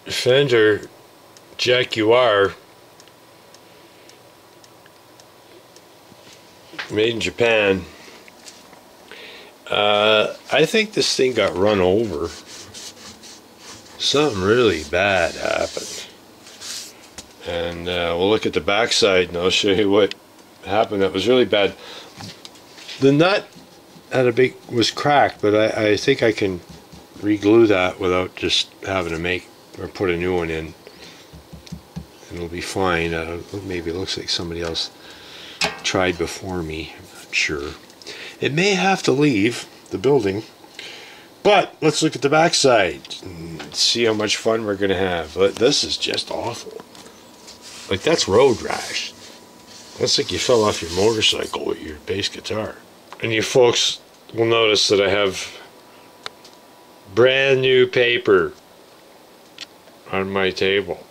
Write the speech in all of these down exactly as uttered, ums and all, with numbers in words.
Fender Jaguar, made in Japan. Uh, I think this thing got run over. Something really bad happened. And uh, we'll look at the backside and I'll show you what happened that was really bad. The nut had a big was cracked, but I, I think I can re-glue that without just having to make or put a new one in, and it'll be fine. Uh, maybe it looks like somebody else tried before me. I'm not sure. It may have to leave the building, but let's look at the backside and see how much fun we're gonna have. But this is just awful. Like, that's road rash. That's like you fell off your motorcycle with your bass guitar. And you folks will notice that I have brand new paper on my table.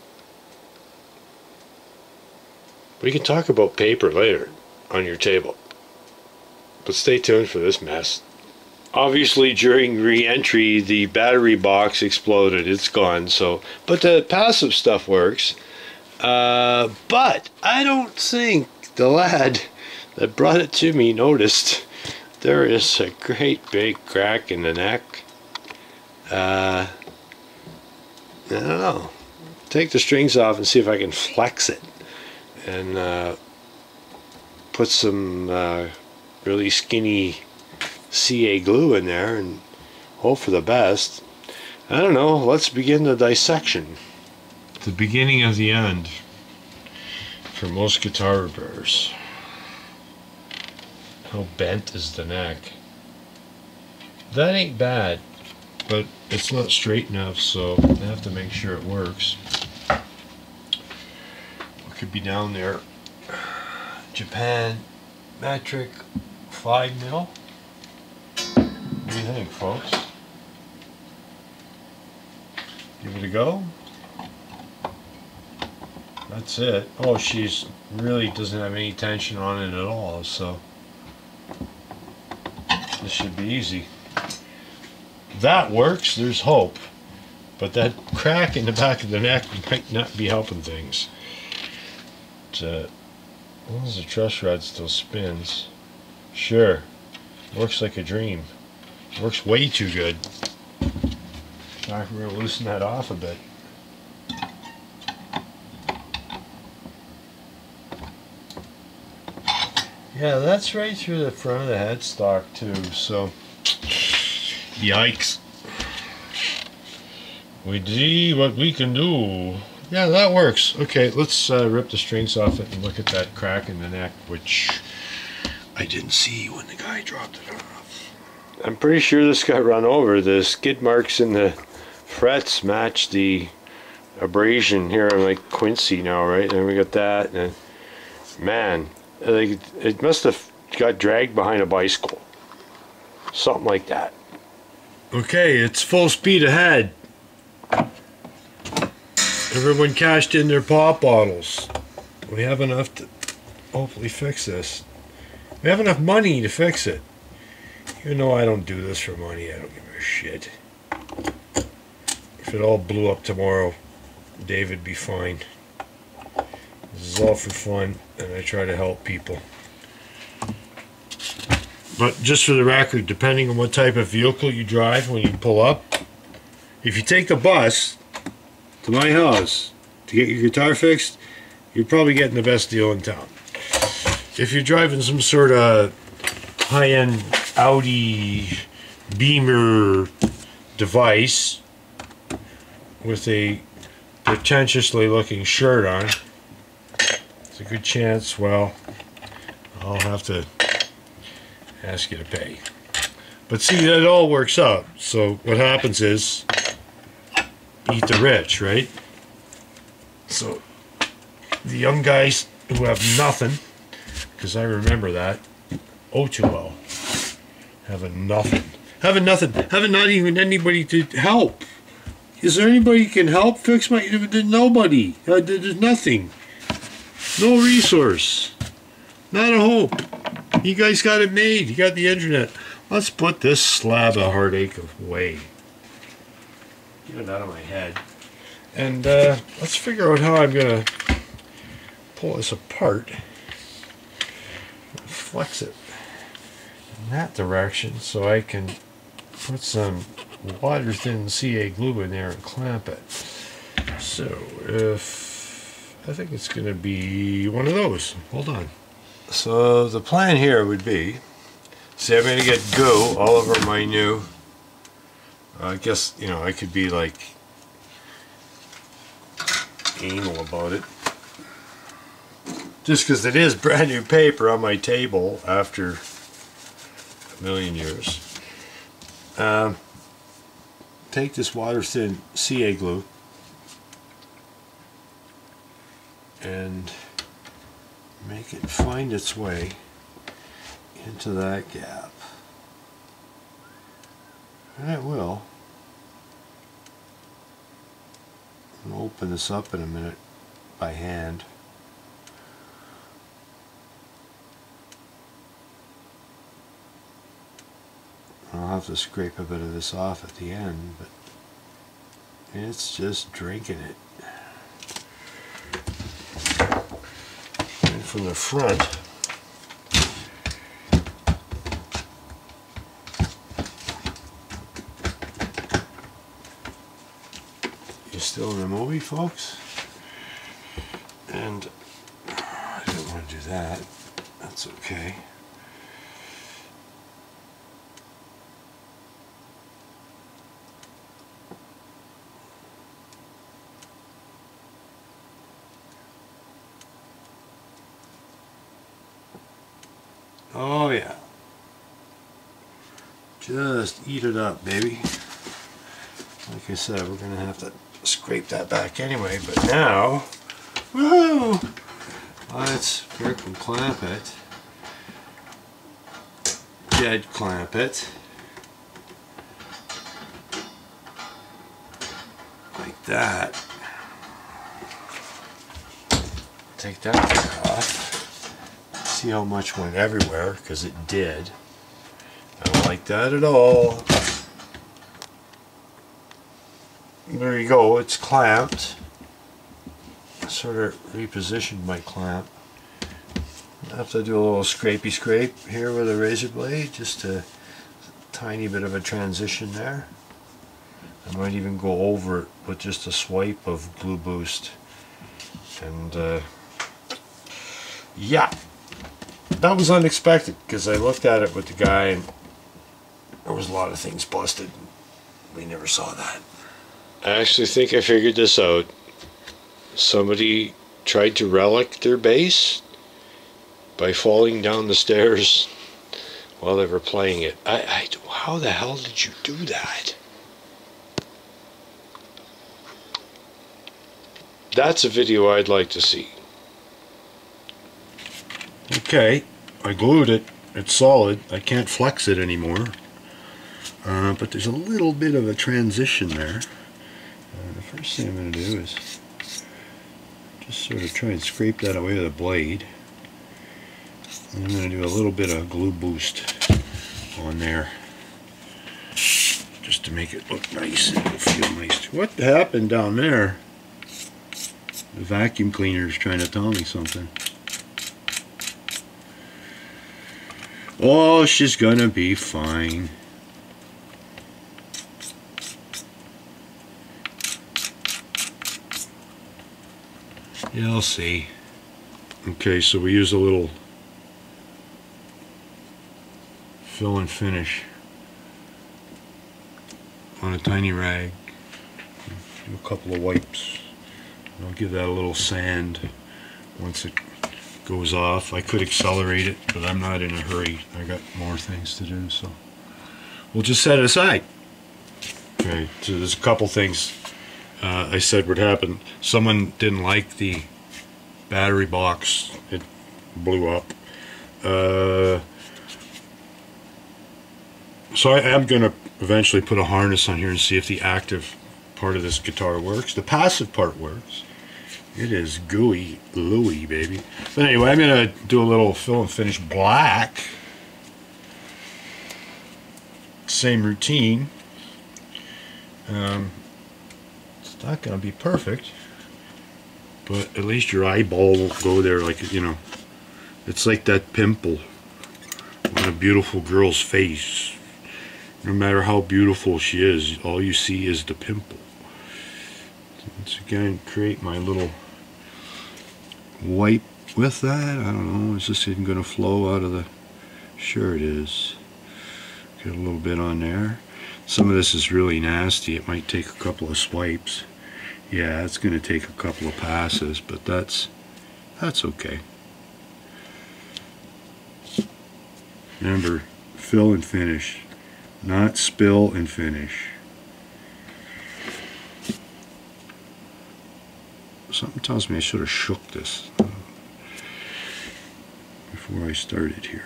We can talk about paper later on your table, but stay tuned for this mess. Obviously, during re-entry, the battery box exploded. It's gone. So, but the passive stuff works. Uh, but I don't think the lad that brought it to me noticed there is a great big crack in the neck. Uh, I don't know. Take the strings off and see if I can flex it, and uh, put some uh, really skinny C A glue in there and hope for the best. I don't know. Let's begin the dissection. The beginning of the end for most guitar repairs. How bent is the neck? That ain't bad, but it's not straight enough, so I have to make sure it works. What could be down there? Japan metric five mil. What do you think, folks? Give it a go. That's it. Oh, she's really doesn't have any tension on it at all, so this should be easy. That works. There's hope, but that crack in the back of the neck might not be helping things. But, uh, as long as the truss rod still spins, sure, works like a dream. Works way too good. Now we're gonna loosen that off a bit. Yeah, that's right through the front of the headstock too, so yikes. We see what we can do. Yeah, that works. Okay, let's uh, rip the strings off it and look at that crack in the neck, which I didn't see when the guy dropped it off. I'm pretty sure this got run over. The skid marks in the frets match the abrasion here. I'm like Quincy now, right? And we got that, and man, like, it must have got dragged behind a bicycle. Something like that. Okay, it's full speed ahead. Everyone cashed in their pop bottles. We have enough to hopefully fix this. We have enough money to fix it. You know I don't do this for money. I don't give a shit. If it all blew up tomorrow, David'd be fine. This is all for fun, and I try to help people. But just for the record, depending on what type of vehicle you drive when you pull up, if you take the bus to my house to get your guitar fixed, you're probably getting the best deal in town. If you're driving some sort of high-end Audi Beamer device with a pretentiously looking shirt on, it's a good chance, well, I'll have to ask you to pay. But see, that all works out. So what happens is, eat the rich, right? So the young guys who have nothing, because I remember that, oh too well, having nothing, having nothing, having not even anybody to help. Is there anybody who can help fix my? There's nobody. Uh, there's nothing. No resource. Not a hope. You guys got it made. You got the internet. Let's put this slab of heartache away. Get it out of my head. And uh, let's figure out how I'm going to pull this apart. Flex it in that direction so I can put some water thin C A glue in there and clamp it. So if I think it's going to be one of those. Hold on. So the plan here would be, see, I'm going to get goo all over my new, uh, I guess, you know, I could be like anal about it. Just because it is brand new paper on my table after a million years. Um, take this water thin C A glue and make it find its way into that gap. And it will. I'll open this up in a minute by hand. I'll have to scrape a bit of this off at the end, but it's just drinking it. And from the front, you're still in the movie, folks? And I didn't want to do that. That's okay. Oh yeah. Just eat it up, baby. Like I said, we're going to have to scrape that back anyway, but now, woohoo! Let's frickin' clamp it. Dead clamp it. Like that. Take that thing off. See how much went everywhere, because it did. I don't like that at all. There you go, it's clamped. Sort of repositioned my clamp. I have to do a little scrapey scrape here with a razor blade, just a tiny bit of a transition there. I might even go over it with just a swipe of Glue Boost. And uh, yeah. That was unexpected, because I looked at it with the guy and there was a lot of things busted. We never saw that. I actually think I figured this out. Somebody tried to relic their base by falling down the stairs while they were playing it. I, I, how the hell did you do that? That's a video I'd like to see. Okay, I glued it. It's solid. I can't flex it anymore. Uh, but there's a little bit of a transition there. Uh, the first thing I'm going to do is just sort of try and scrape that away with a blade. And I'm going to do a little bit of Glue Boost on there, just to make it look nice and it'll feel nice. What happened down there? The vacuum cleaner is trying to tell me something. Oh, she's gonna be fine. You'll see. Okay, so we use a little fill and finish on a tiny rag. Do a couple of wipes. I'll give that a little sand once it goes off. I could accelerate it, but I'm not in a hurry. I got more things to do, so we'll just set it aside. Okay, so there's a couple things uh, I said would happen. Someone didn't like the battery box. It blew up. Uh, so I am going to eventually put a harness on here and see if the active part of this guitar works. The passive part works. It is gooey, Louie, baby. But anyway, I'm going to do a little fill and finish black. Same routine. Um, Not gonna be perfect, but at least your eyeball will go there, like, you know. It's like that pimple on a beautiful girl's face. No matter how beautiful she is, all you see is the pimple. Once again, create my little wipe with that. I don't know, is this even going to flow out of the... Sure it is. Get a little bit on there. Some of this is really nasty. It might take a couple of swipes. Yeah, it's going to take a couple of passes, but that's that's okay. Remember, fill and finish, not spill and finish. Something tells me I should have shook this before I started here.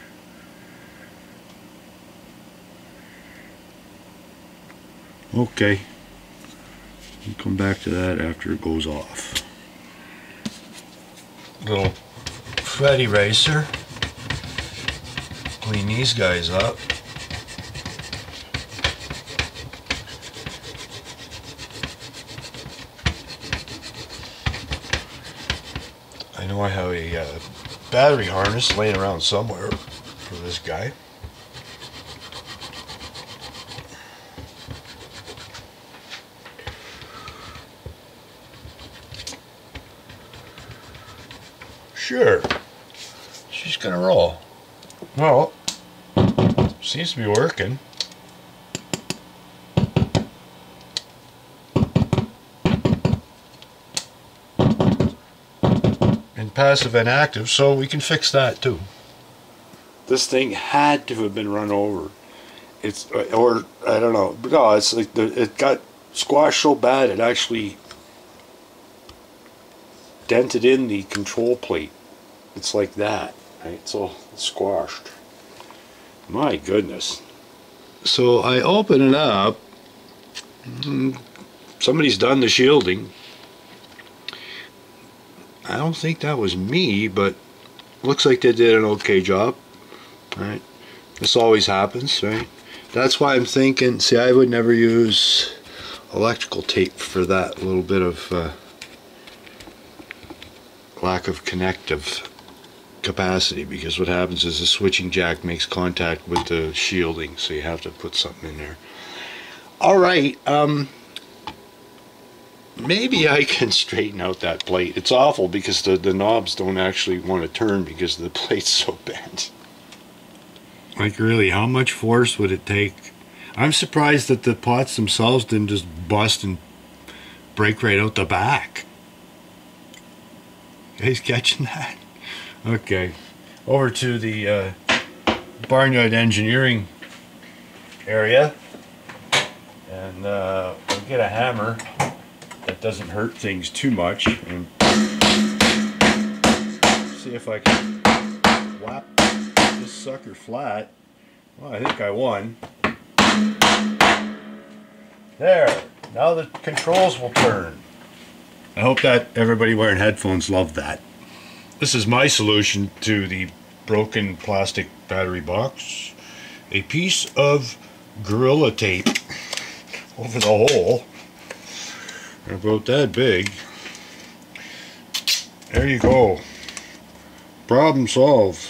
Okay, we'll come back to that after it goes off. Little fat eraser. Clean these guys up. I know I have a uh, battery harness laying around somewhere for this guy. Sure, she's gonna roll. Well, seems to be working. And passive and active, so we can fix that too. This thing had to have been run over. It's, or I don't know. No, it's like the, it got squashed so bad it actually dented in the control plate. It's like that, right? It's all squashed. My goodness. So I open it up. Somebody's done the shielding. I don't think that was me, but looks like they did an okay job. Right? This always happens, right? That's why I'm thinking, see, I would never use electrical tape for that little bit of uh, lack of connective capacity, because what happens is the switching jack makes contact with the shielding, so you have to put something in there. Alright, um, maybe I can straighten out that plate. It's awful because the, the knobs don't actually want to turn because the plate's so bent. Like, really, how much force would it take? I'm surprised that the pots themselves didn't just bust and break right out the back. You guys catching that? Okay, over to the uh, Barnyard Engineering area, and uh, we'll get a hammer that doesn't hurt things too much, and see if I can whap this sucker flat. Well, I think I won. There, now the controls will turn. I hope that everybody wearing headphones loved that. This is my solution to the broken plastic battery box. A piece of Gorilla Tape over the hole. About that big. There you go. Problem solved.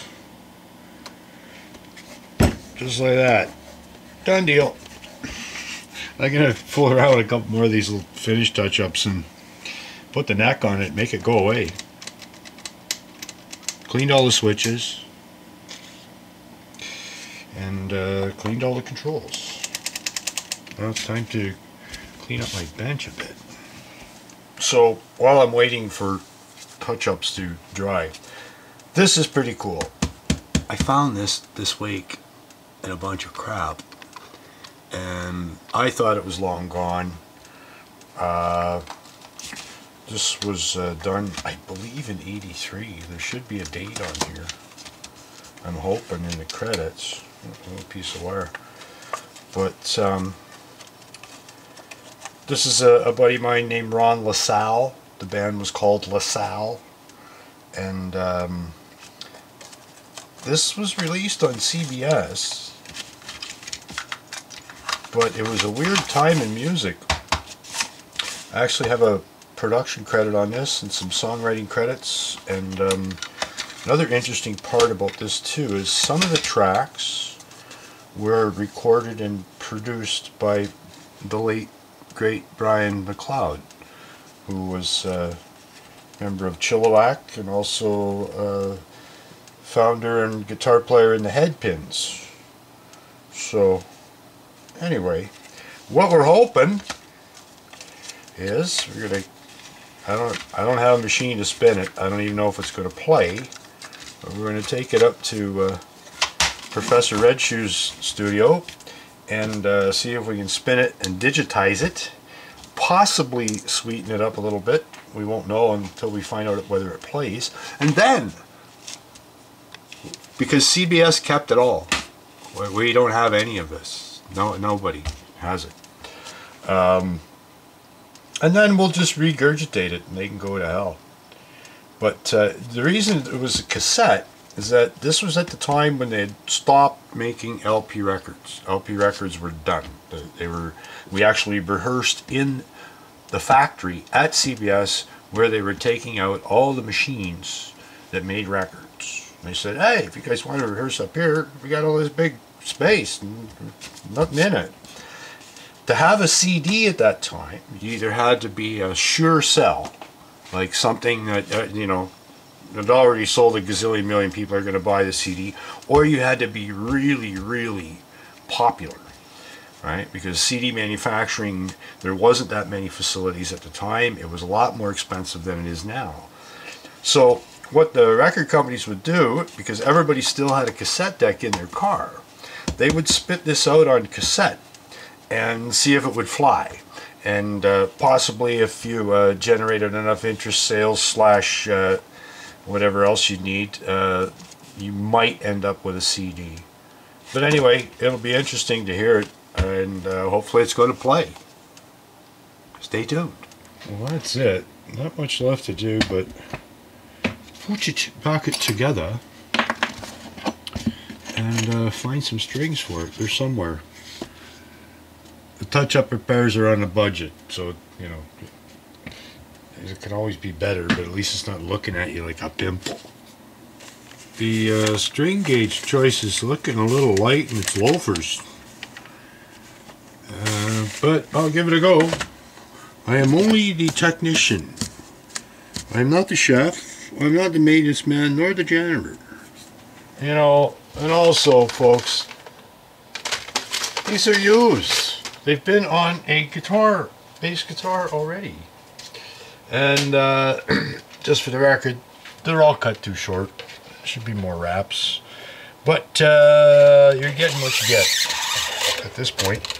Just like that. Done deal. I'm going to fool around with a couple more of these little finish touch-ups and put the neck on it, make it go away. Cleaned all the switches and uh, cleaned all the controls. Now it's time to clean up my bench a bit. So while I'm waiting for touch-ups to dry, this is pretty cool. I found this this week in a bunch of crap, and I thought it was long gone. Uh, This was uh, done, I believe, in eighty-three. There should be a date on here. I'm hoping in the credits. A little piece of wire. But um, this is a, a buddy of mine named Ron LaSalle. The band was called LaSalle. And um, this was released on C B S. But it was a weird time in music. I actually have a production credit on this and some songwriting credits. And um, another interesting part about this too is some of the tracks were recorded and produced by the late great Brian McLeod, who was a member of Chilliwack and also uh, founder and guitar player in the Headpins. So anyway, what we're hoping is we're gonna I don't I don't have a machine to spin it. I don't even know if it's going to play, but we're going to take it up to uh, Professor Red Shoe's studio and uh, see if we can spin it and digitize it, possibly sweeten it up a little bit. We won't know until we find out whether it plays. And then, because C B S kept it all, we don't have any of this. No, nobody has it. Um, and then we'll just regurgitate it and they can go to hell. But uh, the reason it was a cassette is that this was at the time when they had stopped making L P records. L P records were done. They were. We actually rehearsed in the factory at C B S where they were taking out all the machines that made records. And they said, "Hey, if you guys want to rehearse up here, we got all this big space and nothing in it." To have a C D at that time, you either had to be a sure sell, like something that uh, you know. It already sold a gazillion million people are going to buy the C D, or you had to be really, really popular, right? Because C D manufacturing, there wasn't that many facilities at the time. It was a lot more expensive than it is now. So what the record companies would do, because everybody still had a cassette deck in their car, they would spit this out on cassette and see if it would fly. And uh, possibly if you uh, generated enough interest sales slash uh, whatever else you need, uh, you might end up with a C D. But anyway, it'll be interesting to hear it, and uh, hopefully it's going to play. Stay tuned. Well, that's it. Not much left to do, but put your pocket together and uh, find some strings for it. They're somewhere. The touch-up repairs are on a budget, so, you know, it can always be better, but at least it's not looking at you like a pimple. The uh, string gauge choice is looking a little light in its loafers. Uh, but I'll give it a go. I am only the technician. I am not the chef. I'm not the maintenance man, nor the janitor. You know, and also, folks, these are used. They've been on a guitar, bass guitar already. And uh, just for the record, they're all cut too short. Should be more wraps. But uh, you're getting what you get at this point.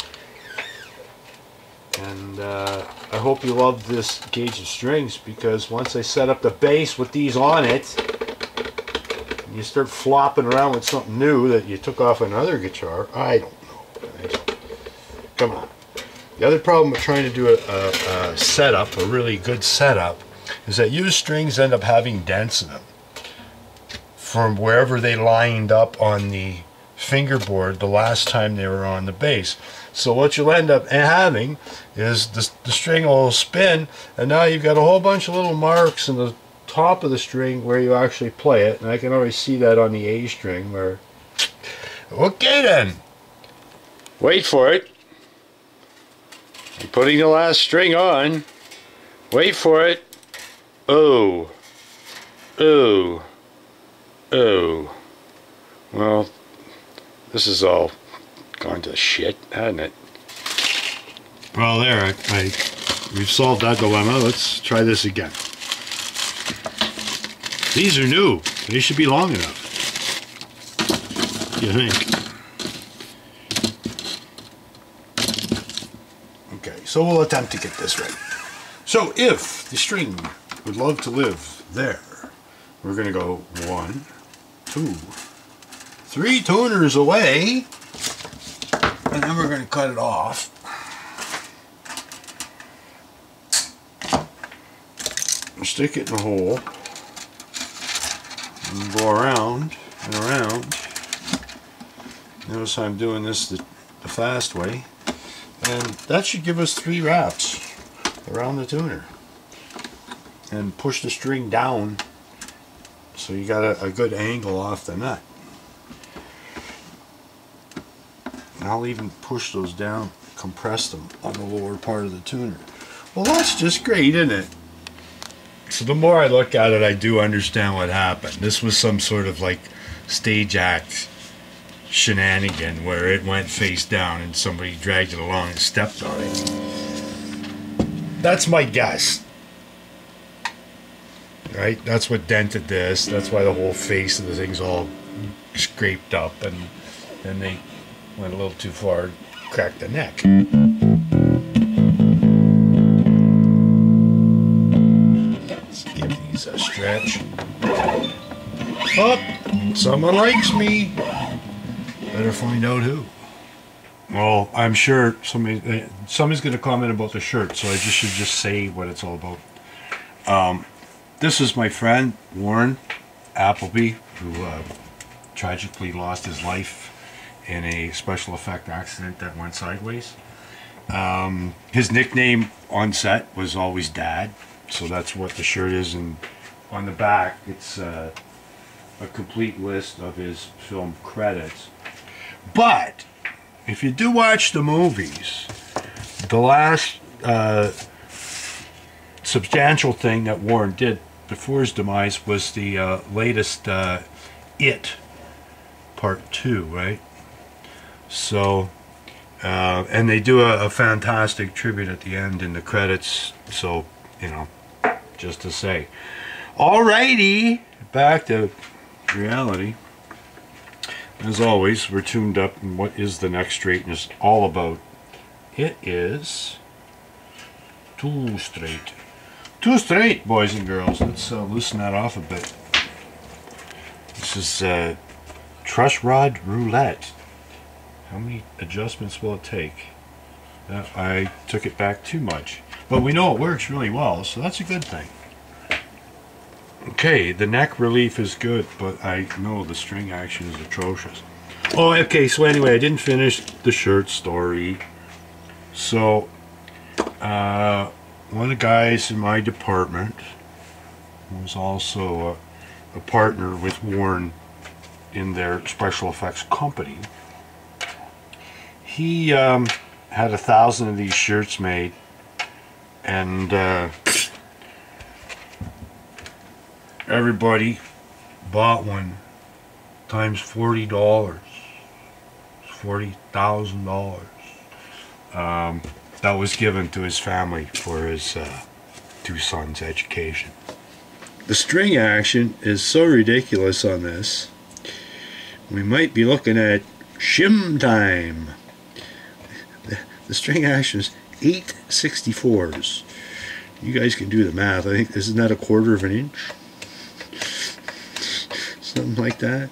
And uh, I hope you love this gauge of strings, because once I set up the bass with these on it, and you start flopping around with something new that you took off another guitar, I don't know. Guys. Come on. The other problem with trying to do a, a, a setup, a really good setup, is that used strings end up having dents in them from wherever they lined up on the fingerboard the last time they were on the bass. So what you'll end up having is the, the string will spin, and now you've got a whole bunch of little marks in the top of the string where you actually play it, and I can already see that on the A string where... Okay then! Wait for it. I'm putting the last string on. Wait for it. Oh. Oh. Oh. Well, this is all gone to shit, hasn't it? Well, there, I, I we've solved that dilemma. Let's try this again. These are new. They should be long enough. You think? So we'll attempt to get this right. So if the string would love to live there, we're going to go one, two, three tuners away, and then we're going to cut it off. And stick it in the hole, and go around and around. Notice I'm doing this the, the fast way. And that should give us three wraps. around the tuner and push the string down so you got a, a good angle off the nut. And I'll even push those down, compress them on the lower part of the tuner. Well, that's just great, isn't it? So the more I look at it, I do understand what happened. This was some sort of like stage act shenanigan where it went face down and somebody dragged it along and stepped on it. That's my guess. Right? That's what dented this. That's why the whole face of the thing's all scraped up, and then they went a little too far, cracked the neck. Let's give these a stretch. Oh, someone likes me. Better find out who. Well, I'm sure somebody uh, somebody's going to comment about the shirt, so I just should just say what it's all about. Um, this is my friend Warren Appleby, who uh, tragically lost his life in a special effect accident that went sideways. Um, his nickname on set was always Dad, so that's what the shirt is. And on the back, it's uh, a complete list of his film credits. But if you do watch the movies, the last uh, substantial thing that Warren did before his demise was the uh, latest uh, It Part two, right? So, uh, and they do a, a fantastic tribute at the end in the credits, so, you know, just to say. Alrighty, back to reality. As always, we're tuned up, and what is the next straightness all about? It is two straight. Two straight, boys and girls. Let's uh, loosen that off a bit. This is uh, truss rod roulette. How many adjustments will it take? Uh, I took it back too much. But we know it works really well, so that's a good thing. Okay, the neck relief is good, but I know the string action is atrocious. Oh, okay, so anyway, I didn't finish the shirt story. So, uh, one of the guys in my department was also a, a partner with Warren in their special effects company. He um, had a thousand of these shirts made, and uh, everybody bought one times forty dollars, forty thousand dollars. Um, that was given to his family for his uh, two sons' education. The string action is so ridiculous on this. We might be looking at shim time. The, the string action is eight sixty-fours. You guys can do the math. I think, isn't that a quarter of an inch? Something like that.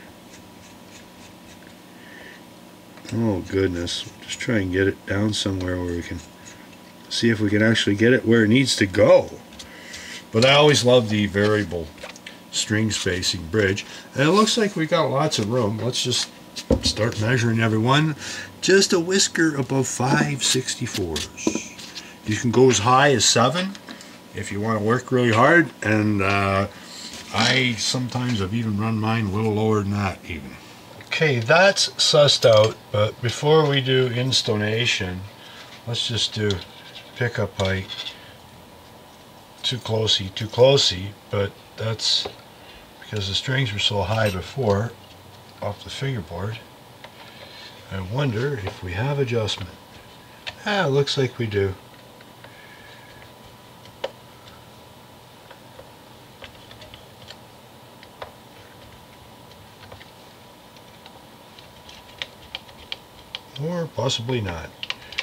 Oh goodness. Just try and get it down somewhere where we can see if we can actually get it where it needs to go. But I always love the variable string spacing bridge. And it looks like we got lots of room. Let's just start measuring everyone. Just a whisker above five sixty-fours. You can go as high as seven if you want to work really hard, and uh, I sometimes have even run mine a little lower than that even. Okay, that's sussed out, but before we do instonation, let's just do pickup height. Too closey, too closey, but that's because the strings were so high before off the fingerboard. I wonder if we have adjustment. Ah, looks like we do. Or possibly not.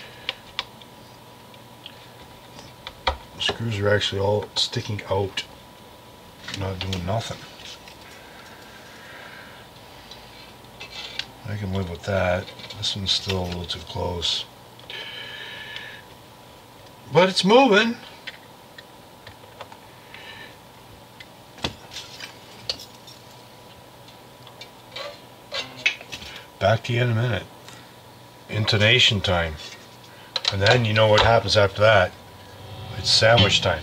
The screws are actually all sticking out, not doing nothing. I can live with that. This one's still a little too close. But it's moving. Back to you in a minute. Intonation time. And then you know what happens after that. It's sandwich time.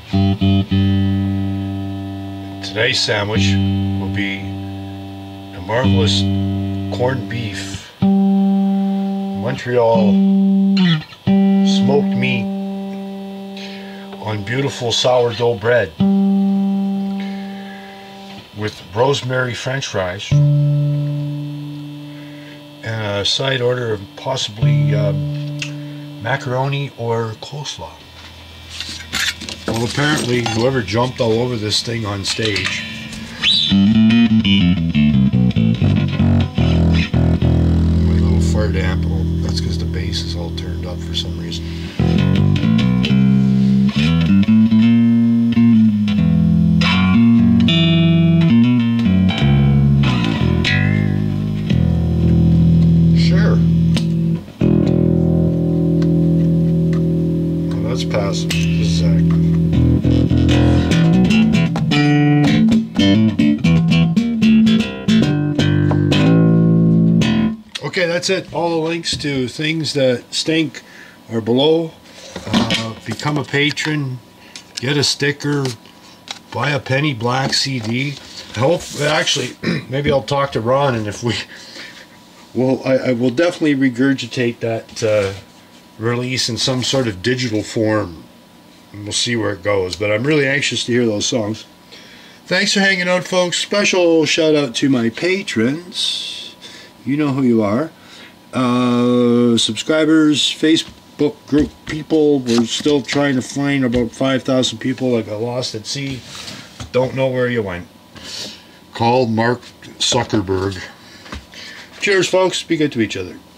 Today's sandwich will be a marvelous corned beef, Montreal smoked meat on beautiful sourdough bread with rosemary French fries and a side order of possibly um, macaroni or coleslaw. Well, apparently whoever jumped all over this thing on stage my little fart amp, oh, that's because the bass is all turned up for some reason. Sure. Well, that's passive. This is active. Okay, that's it. All the links to things that stink are below. Uh, become a patron, get a sticker, buy a Penny Black C D. I hope, actually, maybe I'll talk to Ron, and if we, well, I, I will definitely regurgitate that uh, release in some sort of digital form, and we'll see where it goes. But I'm really anxious to hear those songs. Thanks for hanging out, folks. Special shout out to my patrons. You know who you are. Uh, subscribers, Facebook group people. We're still trying to find about five thousand people that got lost at sea. Don't know where you went. Call Mark Zuckerberg. Cheers, folks. Be good to each other.